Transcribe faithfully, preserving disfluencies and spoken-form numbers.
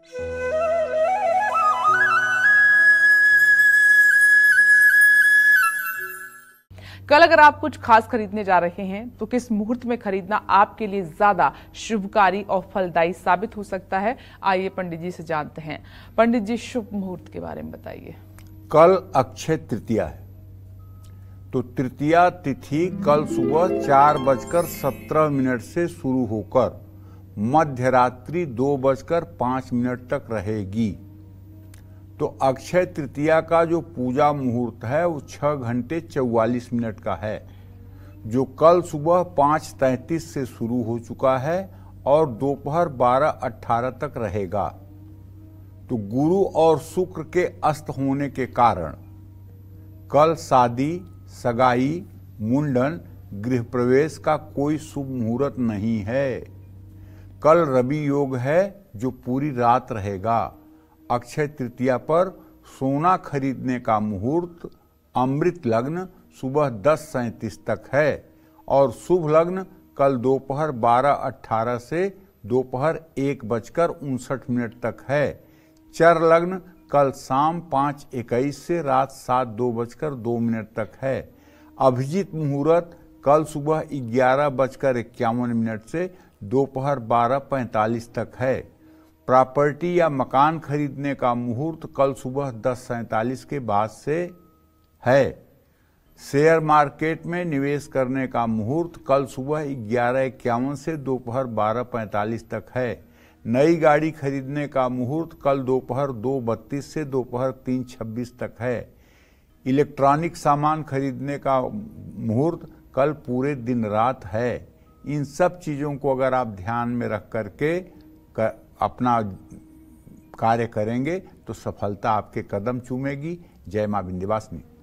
कल अगर आप कुछ खास खरीदने जा रहे हैं तो किस मुहूर्त में खरीदना आपके लिए ज्यादा शुभकारी और फलदायी साबित हो सकता है, आइए पंडित जी से जानते हैं। पंडित जी, शुभ मुहूर्त के बारे में बताइए। कल अक्षय तृतीया है, तो तृतीया तिथि कल सुबह चार बजकर सत्रह मिनट से शुरू होकर मध्य रात्रि दो बजकर पांच मिनट तक रहेगी। तो अक्षय तृतीया का जो पूजा मुहूर्त है वो छह घंटे चौवालीस मिनट का है, जो कल सुबह पाँच तैंतीस से शुरू हो चुका है और दोपहर बारह अट्ठारह तक रहेगा। तो गुरु और शुक्र के अस्त होने के कारण कल शादी, सगाई, मुंडन, गृह प्रवेश का कोई शुभ मुहूर्त नहीं है। कल रवि योग है जो पूरी रात रहेगा। अक्षय तृतीया पर सोना खरीदने का मुहूर्त अमृत लग्न सुबह दस सैंतीस तक है और शुभ लग्न कल दोपहर बारह अट्ठारह से दोपहर एक बजकर उनसठ मिनट तक है। चर लग्न कल शाम पाँच इक्कीस से रात सात दो बजकर दो मिनट तक है। अभिजीत मुहूर्त कल सुबह ग्यारह बजकर इक्यावन मिनट से दोपहर बारह पैंतालीस तक है। प्रॉपर्टी या मकान खरीदने का मुहूर्त कल सुबह दस सैंतालीस के बाद से है। शेयर मार्केट में निवेश करने का मुहूर्त कल सुबह ग्यारह इक्यावन से दोपहर बारह पैंतालीस तक है। नई गाड़ी खरीदने का मुहूर्त कल दोपहर दो बत्तीस से दोपहर तीन छब्बीस तक है। इलेक्ट्रॉनिक सामान खरीदने का मुहूर्त कल पूरे दिन रात है। इन सब चीज़ों को अगर आप ध्यान में रख करके कर, अपना कार्य करेंगे तो सफलता आपके कदम चूमेगी। जय मां विंध्यवासिनी।